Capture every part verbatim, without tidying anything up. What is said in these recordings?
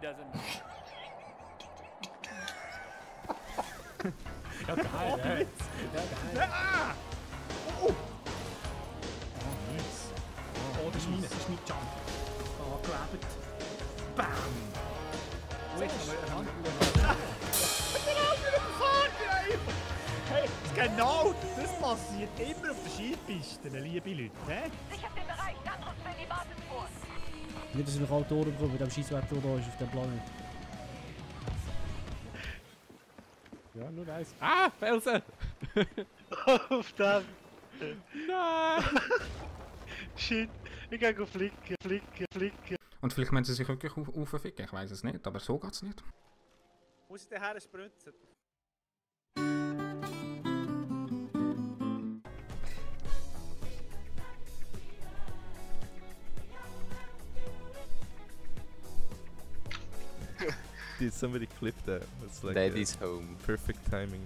doesn't. Ja, geil, ja. Ja, geil. Ah! Oh! Oh, nice. Oh, das ist mein, das ist mein Jump. Oh, gelebt. Bam! Oh, jetzt ist Hey, genau das passiert immer auf den Skipisten, liebe Leute. He? Sichert den Bereich, dann rückt in die Basis vor. Nicht, dass ich noch kalte Ohren bekomme, mit dem Scheisswetter, der da ist auf dem Planet. Ja, nur eins. Ah, Felsen! Auf dem! Nein! Shit, ich gehe auf flicken, flicken, flicken. Und vielleicht müssen sie sich wirklich auf, aufficken, ich weiß es nicht, aber so geht's nicht. Muss ich den Herren spritzen? Did somebody clip that? It's like Daddy's home. Perfect timing.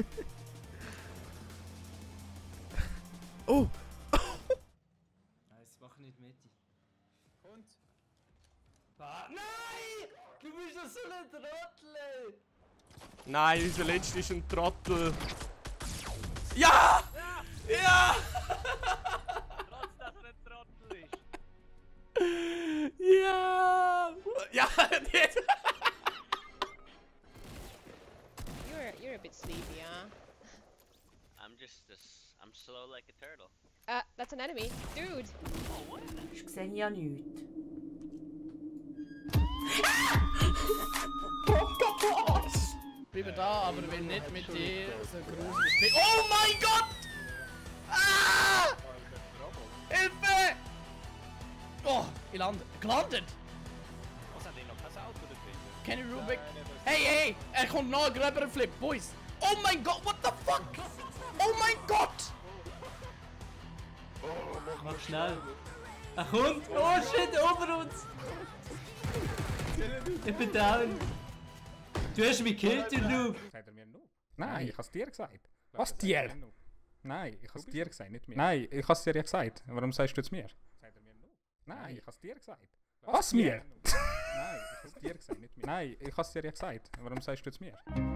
Oh! Nice, mach nicht mit. Und? Ah, nein! Du bist doch so ein Trottel! Nein, unser letzter ist ein Trottel. Ja! Ja! Ja! Trotz dass er ein Trottel ist. Ja! Ja! Jetzt! You're you're a bit sleepy, huh? I'm just this. I'm slow like a turtle. Uh, that's an enemy, dude. Ich sehe ja nichts. Bleib da, aber will nicht mit dir so ein grusiges Spiel. Oh mein Gott! Ah! Hilfe! Oh, ich lande. Gelandet! Was hat denn noch kein Auto drin? Kenny Rubik. Hey, hey! Er kommt noch gröber Flip, Boys! Oh mein Gott, what the fuck? Oh mein Gott! Mach schnell! Er kommt! Oh shit, über uns! Ich bin down! Du hast mich gekillt, du Noob! Sagt er mir Noob? Nein, ich hab's dir gesagt. Was dir? Nein, ich hab's dir gesagt, nicht mir. Nein, ich hab's dir ja gesagt. Warum sagst du jetzt mir? Sagt er mir Noob? Nein, ich hab's dir gesagt. Was mir? Nein, ich hab's dir gesagt, nicht mir. Nein, ich hab's dir ja gesagt. Warum sagst du jetzt mir?